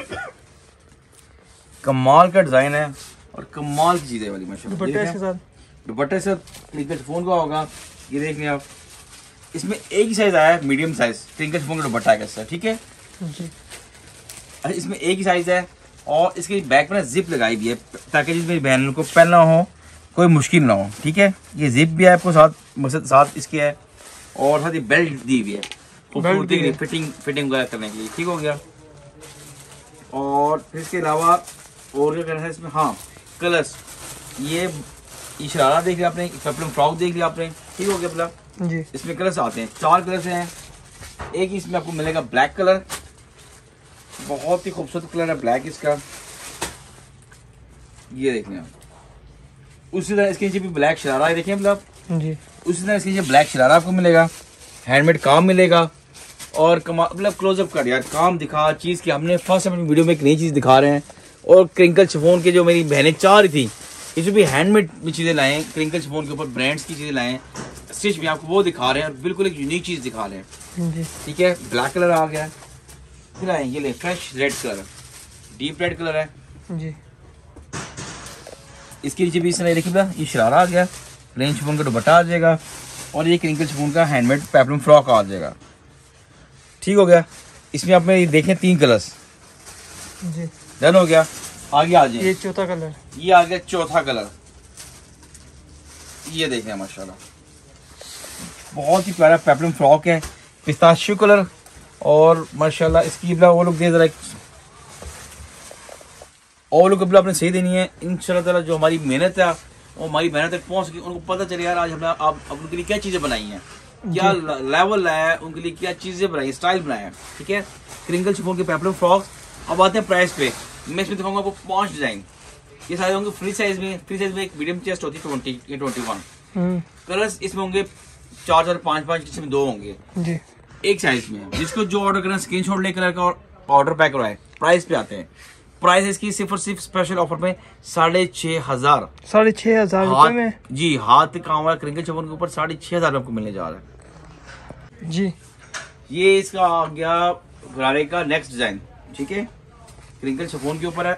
कमाल का डिज़ाइन है और कमाल की चीज़ है वाली माशाल्लाह। दुपट्टे के साथ, दुपट्टे से क्रिंकल शिफॉन का होगा, ये देखिए आप। इसमें एक ही साइज आया है, मीडियम साइज क्रिंकल शिफॉन का दुपट्टा है इसका, ठीक है जी। इसमें एक ही साइज है और इसके बैक में जिप लगाई भी है ताकि जिस मेरी बहन को पहनना हो कोई मुश्किल ना हो, ठीक है। ये जिप भी है आपको साथ, मकसद साथ इसके है। और साथ ही बेल्ट दी हुई है खूबसूरती के लिए, फिटिंग फिटिंग वगैरह करने के लिए, ठीक हो गया। और फिर इसके अलावा और क्या करना है इसमें, हाँ कलर्स, ये इशरारा देख लिया आपने, पेपलम फ्रॉक देख लिया आपने, ठीक हो गया भला जी। इसमें कलर्स आते हैं, चार कलर्स हैं। एक इसमें आपको मिलेगा ब्लैक कलर, बहुत ही खूबसूरत कलर है ब्लैक इसका, ये देखें आप। उसी तरह इसके नीचे भी ब्लैक शरारा है, देखें मतलब जी। उसी तरह इसके नीचे ब्लैक शरारा आपको मिलेगा, हैंडमेड काम मिलेगा। और कमा मतलब क्लोजअप कर यार, काम दिखा चीज़ की। हमने फर्स्ट अपनी वीडियो में एक नई चीज़ दिखा रहे हैं। और क्रिंकल शिफॉन के जो मेरी बहनें चाह रही थी, इसमें भी हैंडमेड में चीज़ें लाएँ, क्रिंकल शिफॉन के ऊपर ब्रांड्स की चीज़ें लाएँ, स्टिच भी आपको वो दिखा रहे हैं और बिल्कुल एक यूनिक चीज़ दिखा रहे हैं, ठीक है। ब्लैक कलर आ गया, फिर आए ये ले fresh red colour, deep red colour है जी। इसके नीचे भी इस तरह देखिएगा, ये शरारा आ गया, प्लेन शिफॉन का दुपट्टा आ जाएगा और ये क्रिंकल शिफॉन का हैंडमेड पेपलम फ्रॉक आ जाएगा, ठीक हो गया। इसमें आप में देखें तीन कलर्स जी, डन हो गया। आगे आ जाए, ये चौथा कलर, ये आ गया चौथा कलर, ये देखें माशाल्लाह बहुत ही प्यारा पेपलम फ्रॉक है, पिस्ताशियो कलर। और माशाल्लाह इसकी वो लोग दे जरा, और लोग अपने सही देनी है इंशाल्लाह ताला। जो हमारी मेहनत है वो हमारी मेहनत तक पहुंच गई, उनको पता चले यार आज हमने आप उनके लिए क्या चीज़ें बनाई हैं, क्या लेवल लाया है, उनके लिए क्या चीज़ें बनाई, स्टाइल बनाया है, ठीक है। क्रिंकल शिफॉन के पेपलम फ्रॉक्स। अब आते हैं प्राइस पे, मैं इसमें दिखाऊंगा आपको पांच डिजाइन। ये सारे होंगे फ्री साइज में, फ्री साइज में एक मीडियम चेस्ट होती है ट्वेंटी ट्वेंटी वन कलर्स इसमें होंगे, चार चार पाँच पाँच, इसमें दो होंगे जी एक साइज में। जिसको जो ऑर्डर करना स्क्रीन शॉट ले कलर का और ऑर्डर पैक करवाए। प्राइस पे आते हैं, प्राइस इसकी सिर्फ और सिर्फ स्पेशल ऑफर में साढ़े छह हजार साढ़े छह हजार रुपए में जी। हाथ काम वाला क्रिंकल शिफॉन के ऊपर साढ़े छह हजार आपको मिलने जा रहा है जी। ये इसका आ गया गरारे का नेक्स्ट डिजाइन, ठीक है, क्रिंकल शिफॉन के ऊपर है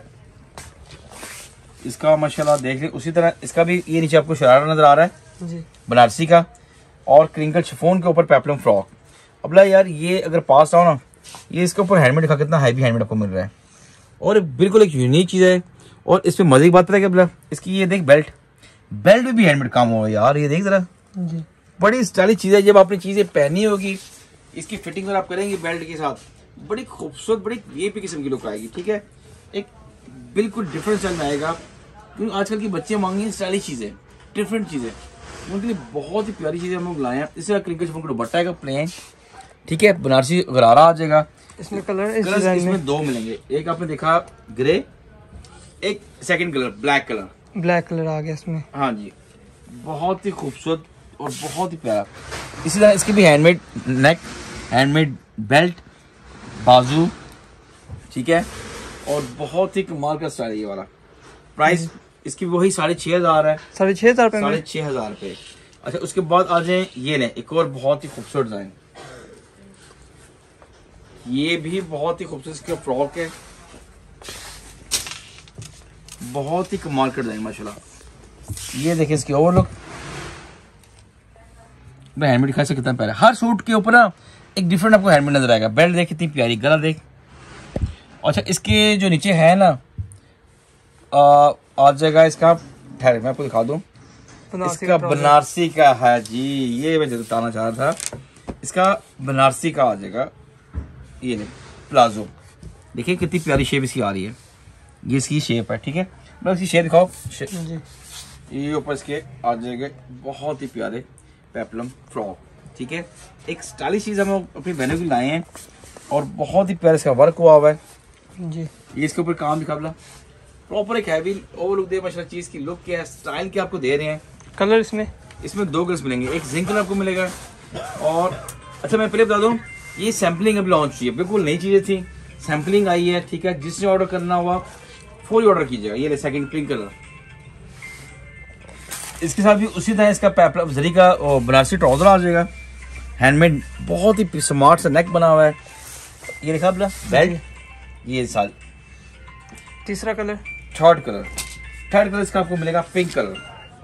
इसका माशाल्लाह देख लें। उसी तरह इसका भी ये नीचे आपको शरारा नजर आ रहा है जी, बनारसी का, और क्रिंकल शिफॉन के ऊपर पेपलम फ्रॉक। अब यार ये अगर पास आओ ना, ये इसके ऊपर हैंडमेड दिखा, कितना हैवी हैंडमेड आपको मिल रहा है और बिल्कुल एक यूनिक चीज़ है। और इसमें मजे की बात है क्या, इसकी ये देख बेल्ट, बेल्ट में भी हैंडमेड काम हुआ है यार, ये देख जरा जी, बड़ी स्टाइलिश चीज़ है। जब आपने चीज़ें पहनी होगी, इसकी फिटिंग अगर आप करेंगे बेल्ट के साथ, बड़ी खूबसूरत बड़ी वीआईपी किस्म की लुक आएगी, ठीक है। एक बिल्कुल डिफरेंट स्टाइल में आएगा क्योंकि आजकल के बच्चे मांगे स्टाइलिश चीजें, डिफरेंट चीजें, उनके लिए बहुत ही प्यारी चीजें हम लोग लाए हैं। इससे क्रिंकल शिफॉन का दुपट्टा है प्लेन, ठीक है, बनारसी गरारा आ जाएगा। इसमें कलर इस कलर डिजाइन इसमें में दो मिलेंगे, एक आपने देखा ग्रे, एक second colour black colour, black colour आ गया इसमें। हाँ जी, बहुत ही खूबसूरत और बहुत ही प्यारा। इसी तरह इसके भी हैंडमेड नेक, हैंडमेड बेल्ट, बाजू, ठीक है, और बहुत ही कमाल का स्टाइल है ये वाला। प्राइस इसकी वही साढ़े छः हजार है, साढ़े छः हजार रुपये साढ़े छः हजार रुपये। अच्छा, उसके बाद आ जाए ये लें, एक और बहुत ही खूबसूरत डिजाइन, ये भी बहुत ही खूबसूरत इसका फ्रॉक है, बहुत ही कमाल का डिजाइन माशाल्लाह। ये देखिए इसकी ओवरलुक, मैं हैंडमेड दिखा सकता हूँ। पहले हर सूट के ऊपर ना एक डिफरेंट आपको हैंडमेड नजर आएगा। बेल्ट देख कितनी प्यारी, गला देख। अच्छा, इसके जो नीचे है ना आ, आ जाएगा इसका, ठहरे मैं आपको दिखा दूँ, इसका बनारसी का है जी, ये मैं बताना चाह रहा था। इसका बनारसी का आ जाएगा, ये नहीं प्लाजो, देखिए कितनी प्यारी शेप इसकी आ रही है, ये इसकी शेप है, ठीक है। मैं इसकी शेप दिखाओ जी। ये ऊपर इसके आ जाएगा बहुत ही प्यारे पेप्लम फ्रॉक, ठीक है। एक स्टाइलिश चीज हम अपनी बहनों की लाए हैं और बहुत ही प्यारा इसका वर्क हुआ हुआ है जी। ये इसके ऊपर काम दिखा बोला, प्रॉपर एक हैवी ओवरलुक दे माशाल्लाह। चीज की लुक क्या है, स्टाइल क्या आपको दे रहे हैं। कलर इसमें इसमें दो कलर्स मिलेंगे, एक जिंक कलर आपको मिलेगा। और अच्छा, मैं पहले बता दूं, ये सैम्पलिंग अभी लॉन्च हुई है, बिल्कुल नई चीजें थी, सैम्पलिंग आई है, ठीक है। जिसने ऑर्डर करना हुआ फुल ऑर्डर कीजिएगा। ये ले सेकंड पिंक कलर, इसके साथ भी उसी तरह इसका पेप्लम जरी का बनारसी ट्राउजर आ जाएगा, हैंडमेड, बहुत ही स्मार्ट सा नेक बना हुआ है। ये देखा अपना बेल्ट, ये साल तीसरा colour, third colour, third colour इसका आपको मिलेगा पिंक कलर।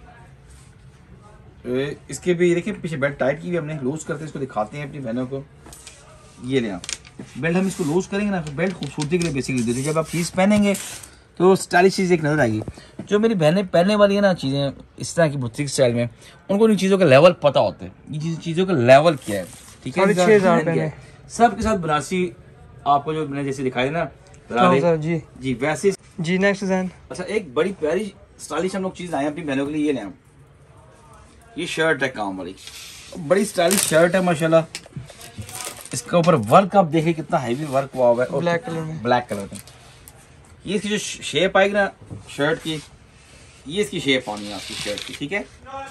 इसके भी देखिए पीछे बेल्ट टाइट की हुई हमने, लूज करके इसको दिखाते हैं अपनी बहनों को। ये ले बेल्ट, हम इसको लूज करेंगे ना, बेल्ट खूबसूरती के लिए बेसिकली देते हैं। जब आप चीज पहनेंगे तो स्टाइलिश चीज एक नजर आएगी। जो मेरी बहनें पहनने वाली है ना चीजें इस तरह की बुटीक स्टाइल में, उनको इन चीजों का लेवल पता होता है, ये चीजों का लेवल क्या है, ठीक है। छह हजार सबके साथ बनारसी आपको जो मैंने जैसे दिखाई ना जी जी वैसे जी। नेक्स्ट डिजाइन, अच्छा, एक बड़ी प्यारी स्टाइलिश हम लोग चीज आए अपनी बहनों के लिए। ये लें, ये शर्ट है काम वाली, बड़ी स्टाइलिश शर्ट है माशाल्लाह। इसके ऊपर वर्क आप देखिए कितना हैवी वर्क हुआ हुआ है, ब्लैक कलर में, ब्लैक कलर में। ये इसकी जो शेप आएगी ना शर्ट की, ये इसकी शेप आनी है आपकी शर्ट की, ठीक है।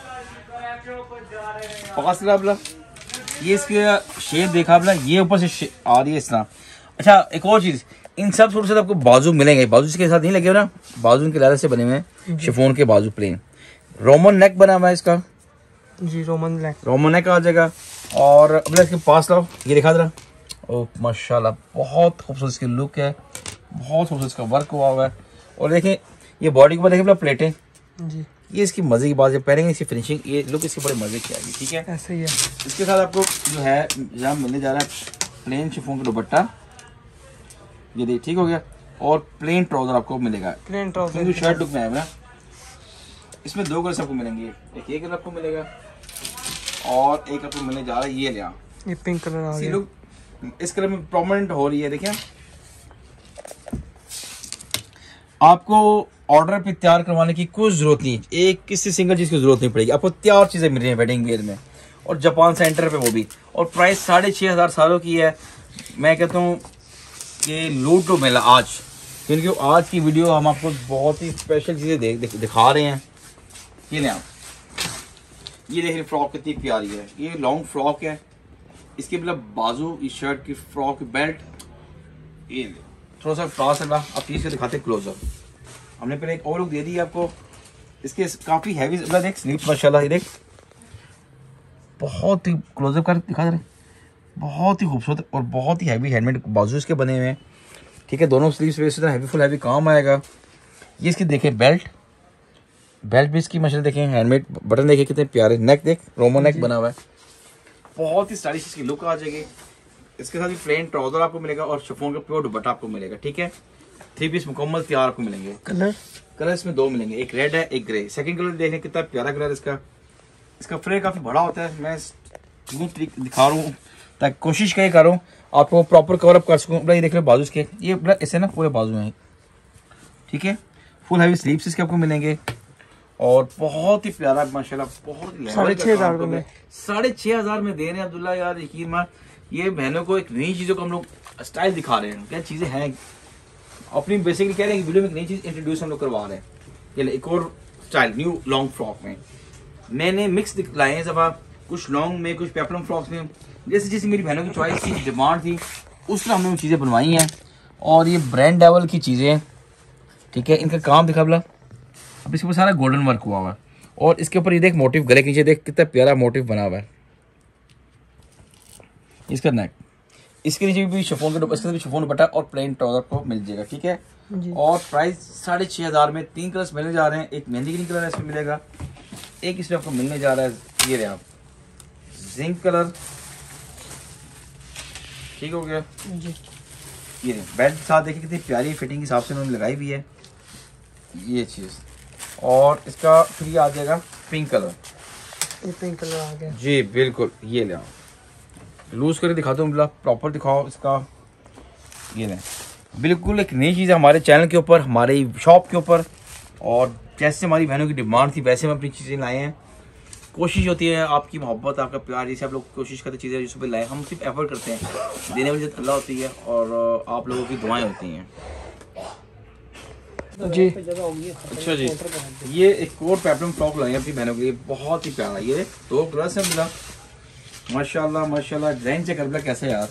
पास बला, ये इसकी शेप देखा बला, ये ऊपर से आ रही है इस तरह। अच्छा, एक और चीज, इन सब सूट से आपको बाजू मिलेंगे, बाजू इसके साथ नहीं लगे ना, बाजू इनके लेदर से बने हुए हैं, शिफॉन के बाजू प्लेन, रोमन नेक बना हुआ है इसका जी, रोमन नेक, रोमन नेक आ जाएगा। और अब इसके पास लाओ, ये दिखा दे रहा, ओ माशाल्लाह बहुत खूबसूरत इसकी लुक है, बहुत खूबसूरत इसका वर्क हुआ हुआ है। और देखें ये बॉडी के ऊपर देखें प्लेटें जी, ये इसकी मजे की बात है, पहनेंगे इसकी फिनिशिंग, ये लुक इसके बड़े मजे की आएगी, ठीक है। ऐसे ही है। इसके साथ आपको जो है जहाँ मिलने जा रहा है प्लेन शिफॉन का दुपट्टा, ये देखिए, ठीक हो गया। और प्लेन ट्राउजर आपको मिलेगा, प्लेन ट्राउजर शर्ट लुक में आएगा। इसमें दो कलर आपको मिलेंगे, एक ये कलर आपको मिलेगा और एक आपको मिलने जा रहा है ये लिया, ये पिंक कलर आ गया। लुक इस कलर में प्रोमिनेंट हो रही है। देखिए आपको ऑर्डर पे तैयार करवाने की कोई जरूरत नहीं, एक किसी सिंगल चीज की जरूरत नहीं पड़ेगी, आपको तैयार चीजें मिल रही है वेडिंग वेयर में, और जापान सेंटर पे वो भी। और प्राइस साढ़े छः हजार सालों की है। मैं कहता हूँ कि लूट लो मेला आज, क्योंकि आज की वीडियो हम आपको बहुत ही स्पेशल चीजें दे, दे, दिखा रहे हैं। ये लें आप, ये देखिए फ्रॉक कितनी प्यारी है, ये लॉन्ग फ्रॉक है, इसके मतलब बाजू, इस शर्ट की फ्रॉक बेल्ट, ये थोड़ा सा फ्रास लगा। आप चीज से दिखाते क्लोजर, हमने पहले एक और लुक दे दी आपको। इसके काफी हैवी देख स्लीव माशाल्लाह, ये देख बहुत ही क्लोजअप कर दिखा रहे, बहुत ही खूबसूरत और बहुत ही हैवी हैंडमेड बाजू इसके बने हुए हैं, ठीक है। दोनों स्लीव्स पे इसी तरह हैवी फुल हैवी काम आएगा। ये इसकी देखें बेल्ट, बेल्ट भी इसकी माशाल्लाह देखें हैंडमेड, बटन देखें कितने प्यारे, नेक देख रोमन नेक बना हुआ है, बहुत ही स्टाइलिश इसकी लुक आ जाएगी। इसके साथ भी प्लेन ट्राउजर आपको मिलेगा और शिफॉन का प्योर दुपट्टा आपको मिलेगा, ठीक है। थ्री पीस मुकम्मल तैयार आपको मिलेंगे। कलर कलर इसमें दो मिलेंगे, एक रेड है एक ग्रे। सेकंड कलर देखें कितना प्यारा कलर इसका, इसका फ्लेयर काफी बड़ा होता है। मैं दिखा रहा हूँ ताकि कोशिश कहीं कर रहा हूँ आपको प्रॉपर कवर अप कर सकूँ। ये देख लो बाजू के, ये ऐसे ना पूरे बाजू हैं, ठीक है, फुल हैवी स्लीव्स इसके आपको मिलेंगे और बहुत ही प्यारा माशाल्लाह, बहुत ही साढ़े छः हजार में साढ़े छः हजार में दे रहे हैं अब्दुल्ला यार। यकीन मार, ये बहनों को एक नई चीज़ों को हम लोग स्टाइल दिखा रहे हैं, क्या चीज़ें हैं अपनी बेसिकली कह रहे हैं कि वीडियो में एक नई चीज़ इंट्रोड्यूस हम लोग करवा रहे हैं। ये एक और स्टाइल न्यू लॉन्ग फ्रॉक में नए नए मिक्स लाए हैं, सब आप कुछ लॉन्ग में कुछ पेपलम फ्रॉक्स में, जैसे जैसे मेरी बहनों की चॉइस थी, डिमांड थी, उस तरह हमने वो चीज़ें बनवाई हैं। और ये ब्रांड लेवल की चीज़ें हैं, ठीक है। इनका काम दिखा बोला, अब इसके ऊपर सारा गोल्डन वर्क हुआ हुआ है और इसके ऊपर ये देख मोटिव गले के नीचे देख कितना प्यारा मोटिव बना हुआ है। इसका नेक, इसके नीचे भी शिफॉन का इसके भी शिफॉन दुपट्टा और प्लेन ट्राउजर को मिल जाएगा, ठीक है। और प्राइस साढ़े छः हज़ार में तीन कलर्स मिलने जा रहे हैं। एक मेहंदी ग्रीन कलर इसमें मिलेगा, एक इसमें आपको मिलने जा रहा है ये रहे आप जिंक कलर, ठीक हो गया जी। ये बेल्ट साथ देखिए कितनी प्यारी फिटिंग के हिसाब से उन्होंने लगाई हुई है ये चीज़। और इसका फिर ये आ जाएगा पिंक कलर, ये पिंक कलर आ गया जी बिल्कुल। ये ले आओ लूज करके दिखा दो, मतलब प्रॉपर दिखाओ इसका। ये लें बिल्कुल एक नई चीज़ है हमारे चैनल के ऊपर, हमारे शॉप के ऊपर, और जैसे हमारी बहनों की डिमांड थी वैसे हम अपनी चीज़ें लाए हैं। कोशिश होती है आपकी मोहब्बत आपका प्यार, जैसे आप लोग कोशिश करते चीज़ें जिस पर लाए, हम सिर्फ एफर्ट करते हैं, देने वाली अल्लाह होती है और आप लोगों की दुआएं होती हैं जी। अच्छा जी, ये एक और पेपलम फ्रॉक लाए अपनी बहनों के लिए, बहुत ही प्यारा। ये दो कलर्स है मिला, माशाल्लाह माशाल्लाह। डिजाइन चेक कर लो कैसे यार,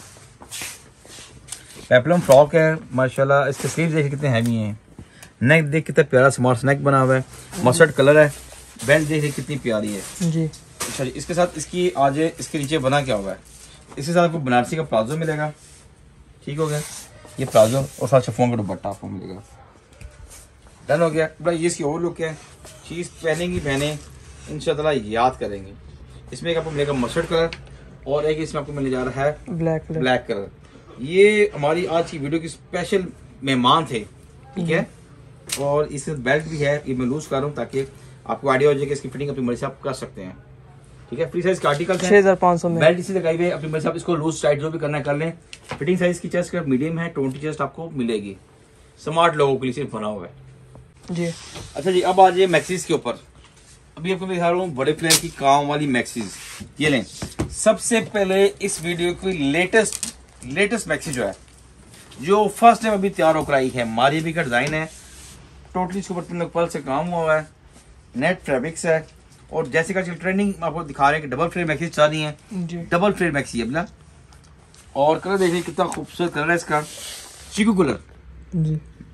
पेपलम फ्रॉक है माशाल्लाह। इसके स्लीव्स देखिए कितने हैवी हैं, नेक देख कितना प्यारा स्मार्ट नेक बना हुआ है, मस्टर्ड कलर है। बेल्ट देखिए कितनी प्यारी है जी। अच्छा जी, इसके साथ इसकी आज इसके नीचे बना क्या हुआ है, इसके साथ आपको बनारसी का प्लाजो मिलेगा, ठीक हो गया। ये प्लाजो और साथ शिफॉन का दुपट्टा आपको मिलेगा, डन हो गया। बड़ा ये इसकी और लुक है, चीज़ पहनेंगी पहने इंशाल्लाह याद करेंगे। इसमें एक आपको मिलेगा मस्टर्ड कलर और एक इसमें आपको मिलने जा रहा है ब्लैक कलर ब्लैक कलर। ये हमारी आज की वीडियो की स्पेशल मेहमान थे, ठीक है। और इससे बेल्ट भी है, ये मैं लूज कर रहा हूँ ताकि आपको आइडिया हो जाए कि इसकी फिटिंग अपनी मर्जी से आप कर सकते हैं, ठीक है। फ्री साइज का आर्टिकल छह हजार पाँच सौ में बेल्ट इसी लगाई हुई है, अपनी मर्जी से आप इसको लूज टाइट जो भी करना है कर लें। फिटिंग साइज की चेस्ट का मीडियम है, ट्वेंटी चेस्ट आपको मिलेगी, स्मार्ट लोगों के लिए सिर्फ बना हुआ है जी। अच्छा जी, अब आ जाइए मैक्सीज के ऊपर। अभी आपको मैं दिखा रहा हूँ बड़े फ्लेयर की काम वाली मैक्सीज। ये लें, सबसे पहले इस वीडियो की लेटेस्ट लेटेस्ट मैक्सी जो है, जो फर्स्ट टाइम अभी तैयार होकर आई है, मारी भी का डिजाइन है, टोटली इसके ऊपर पर्ल से काम हुआ है, नेट फैब्रिक्स है। और जैसे का ट्रेंडिंग आपको दिखा रहे हैं कि डबल फ्लेयर मैक्सी चल रही है, डबल फ्लेयर मैक्सी है बोला। और कलर देखिए कितना खूबसूरत कलर है इसका, चीकू कलर जी।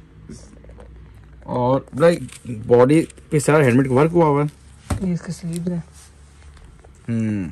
और बॉडी पे सारा हेलमेट का वर्क हुआ हुआ है, ये इसके स्लीव्स है। हम्म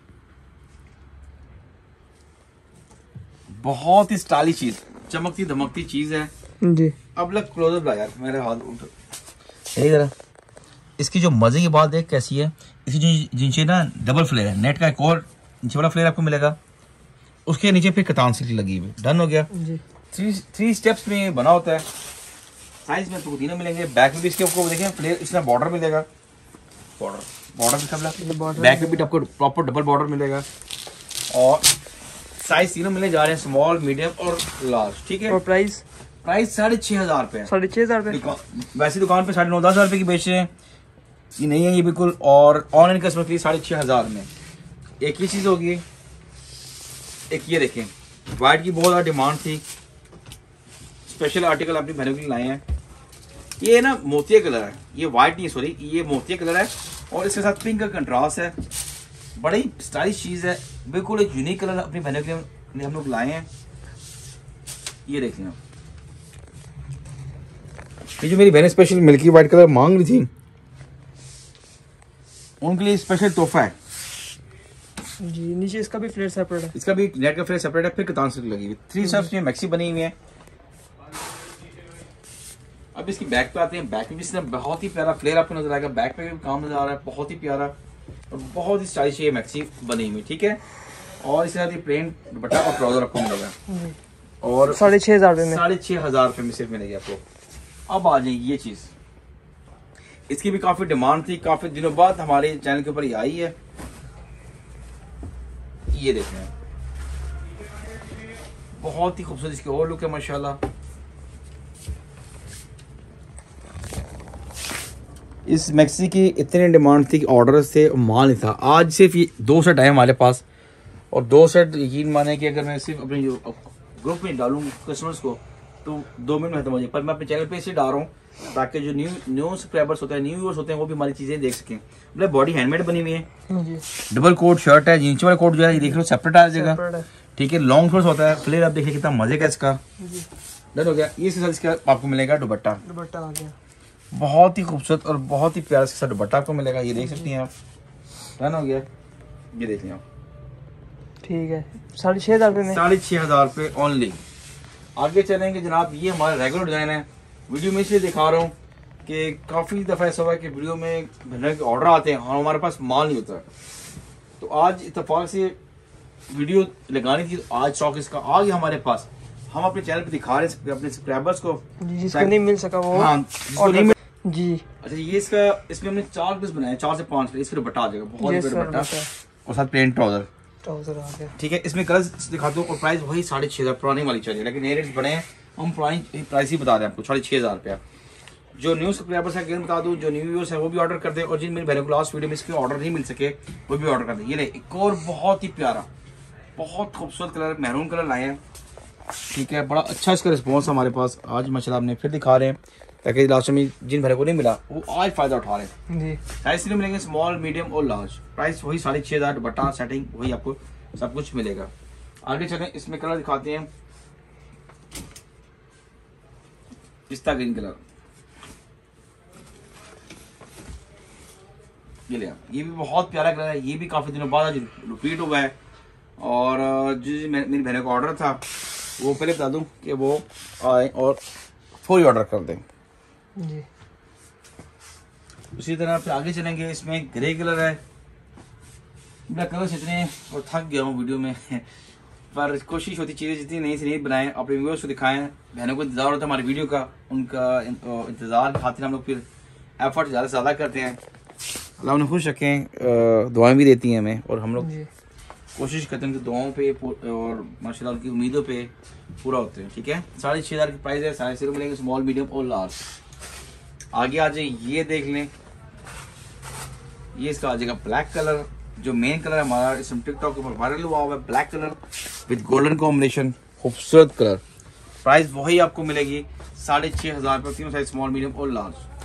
बहुत ही स्टाइलिश चीज, चमकती धमकती चीज है जी। अब लग क्लोजअप ला यार, मेरे हाथ उठ यही जरा। इसकी जो मजे की बात देख कैसी है, इसकी जो नीचे ना डबल फ्लेयर है, नेट का एक और नीचे वाला फ्लेयर आपको मिलेगा, उसके नीचे फिर कतान सिल्क लगी हुई। डन हो गया जी। थ्री थ्री स्टेप्स में बना होता है। साइज में तो तीनों मिलेंगे, बैक में भी इसके आपको देखें फ्लेयर इसमें बॉर्डर मिलेगा, बॉर्डर बॉर्डर भी बैक में भी आपको प्रॉपर डबल बॉर्डर मिलेगा। और साइज तीनों मिलने जा रहे हैं, स्मॉल मीडियम और लार्ज, ठीक है। और प्राइस प्राइस साढ़े छः हजार रुपये साढ़े छः हजार रुपये वैसे दुकान पे साढ़े नौ दस हजार रुपये की बेच रहे हैं, ये नहीं है ये बिल्कुल। और ऑनलाइन कस्टमर के लिए साढ़े छः हजार में एक ही चीज़ होगी। एक ये देखें, वाइट की बहुत ज़्यादा डिमांड थी, स्पेशल आर्टिकल अपनी बहनों के लिए लाए हैं। ये ना मोतिया कलर है, ये वाइट नहीं सॉरी, ये मोतिया कलर है और इसके साथ पिंक का कंट्रास्ट है, बड़ी स्टाइलिश चीज़ है, बिल्कुल एक यूनिक कलर अपनी बहनों के लिए हम लोग लाए हैं। ये देखें आप, ये जो मेरी बहनें स्पेशल मिल्की वाइट कलर मांग रही थी, उनके लिए स्पेशल तोहफा है जी। नीचे इसका भी फ्लेयर सेपरेट है, इसका भी नेट का फ्लेयर सेपरेट है, फिर कतान सिल्क लगी हुई, थ्री स्टेप्स में मैक्सी बनी हुई है। अब इसकी बैक पे आते हैं, बैक में भी इसने बहुत ही प्यारा फ्लेयर आपको नजर आएगा, बैक पे भी काम नजर आ रहा है, बहुत ही प्यारा और बहुत ही स्टाइलिश ये मैक्सी बनी हुई, ठीक है। और इसके साथ ये प्लेन दुपट्टा और ट्राउजर आपको मिलेगा और साढ़े छः हजार रुपये में साढ़े छः हजार रुपये में सिर्फ मिलेगी आपको। अब आ जाएगी ये चीज़, इसकी भी काफ़ी डिमांड थी, काफ़ी दिनों बाद हमारे चैनल के ऊपर ये आई है। ये देखें बहुत ही खूबसूरत इसकी और लुक है माशाल्लाह। इस मैक्सी की इतनी डिमांड थी कि ऑर्डर से माल नहीं था। आज सिर्फ ये दो सेट आए हमारे पास, और दो सेट यकीन माने कि अगर मैं सिर्फ अपने ग्रुप में डालूँ कस्टमर्स को तो दो मिनट में खत्म हो जाए। पर मैं अपने चैनल पे इसे डाल रहा हूँ ताकि जो न्यू न्यू सब्सक्राइबर्स होते हैं, न्यू व्यूअर्स होते हैं, वो भी हमारी चीज़ें देख सकें। मतलब बॉडी हैंडमेड बनी हुई है, डबल कोट शर्ट है, नीचे वाला कोट जो है ये देख लो सेपरेट आ जाएगा, ठीक है। लॉन्ग शॉर्ट्स होता है, फ्लेयर आप देखिए कितना मजे का इसका। डन हो गया। ये इसके साथ इसका आपको मिलेगा दुपट्टा, दुपट्टा आ गया, बहुत ही खूबसूरत और बहुत ही प्यारा इसके साथ दुपट्टा आपको मिलेगा, ये देख सकती हैं आप। डन हो गया, ये देख लिया, ठीक है। साढ़े छः हज़ार रुपये में, साढ़े छः हज़ार रुपये ओनली। आगे चलेंगे जनाब, ये हमारा रेगुलर डिज़ाइन है। वीडियो में इसलिए दिखा रहा हूँ कि काफ़ी दफ़ा ऐसा हुआ है कि वीडियो में भिन्न के ऑर्डर आते हैं और हमारे पास माल नहीं होता, तो आज इत्तेफाक से वीडियो लगानी थी, तो आज स्टॉक इसका आ गया हमारे पास। हम अपने चैनल पे दिखा रहे हैं अपने सब्सक्राइबर्स को, जिसको नहीं मिल सका वो। हाँ, जिसको नहीं मिल जी। अच्छा, ये इसका इसमें हमने चार पीस बनाए, चार से पाँच पीस, इसका दुपट्टा आ जाएगा, बहुत ही बड़ा दुपट्टा और साथ प्लेन ट्राउजर, ट्राउजर आ गया, ठीक है। इसमें कलर्स दिखाता हूँ और प्राइस वही साढ़े छः हज़ार पुरानी वाली चाहिए, लेकिन नए रेट्स बने हैं, हम पुरानी प्राइस ही बता रहे हैं आपको, साढ़े छः हज़ार रुपया। जो न्यू सब्सक्राइबर्स है अगेन बता दूं, जो न्यू व्यूअर्स है वो भी ऑर्डर कर दे, और जिन मेरे बहनों को लास्ट वीडियो में इसके ऑर्डर नहीं मिल सके वो भी ऑर्डर कर दे। ये ले एक और बहुत ही प्यारा, बहुत खूबसूरत कलर, मैरून कलर लाए हैं, ठीक है। बड़ा अच्छा इसका रिस्पॉन्स हमारे पास आज माशाल्लाह हमने फिर दिखा रहे हैं, ताकि लास्ट में जिन बहनों को नहीं मिला वो आज फायदा उठा रहे हैं जी। साइज इसलिए मिलेंगे स्मॉल, मीडियम और लार्ज, प्राइस वही साढ़े छः हज़ार, दुपट्टा सेटिंग वही आपको सब कुछ मिलेगा। आगे चलें, इसमें कलर दिखाते हैं, पिस्ता ग्रीन कलर, ये लिया, ये भी बहुत प्यारा कलर है, ये भी काफी दिनों बाद रिपीट हुआ है। और जो मेरी बहन का ऑर्डर था वो पहले बता दूं कि वो आए और फौरी ऑर्डर कर दें जी। उसी तरह फिर आगे चलेंगे, इसमें ग्रे कलर है, ब्लैक कलर इतने और थक गया हूँ वीडियो में पर कोशिश होती चीज़ें जितनी नई से नई बनाएं, अपने व्यूअर्स को दिखाएं। बहनों को इंतजार होता है हमारी वीडियो का, उनका इंतजार की खातिर हम लोग फिर एफर्ट ज़्यादा से ज़्यादा करते हैं। अल्लाह उन्हें खुश रखें, दुआएं भी देती हैं हमें, और हम लोग कोशिश करते हैं कि दुआओं पे और माशाल्लाह उनकी उम्मीदों पे पूरा होते हैं, ठीक है। साढ़े छः हज़ार की प्राइस है, साढ़े छः मिलेंगे स्मॉल, मीडियम और लार्ज। आगे आ जाए, ये देख लें, ये इसका आ जाएगा ब्लैक कलर, जो मेन कलर हमारा इस टिकटॉक के ऊपर वायरल हुआ हुआ है, black colour with golden combination, खूबसूरत कलर। प्राइस वही आपको मिलेगी साढ़े छः हज़ार पर, तीनों साइज स्मॉल, मीडियम और लार्ज।